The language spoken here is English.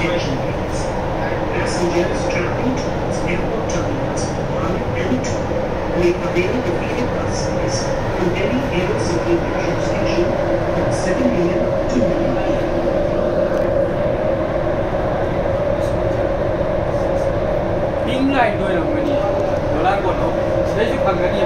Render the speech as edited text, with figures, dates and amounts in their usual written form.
detention gates, and passengers traveling towards airport terminals 1 and 2 may avail the feeder bus service from Delhi Aerocity Metro Station from 7 a.m. to 9 p.m. Pink line ด้วยเหรอวันนี้โดนล่างกดเนาะได้สิบพันกันเนี่ย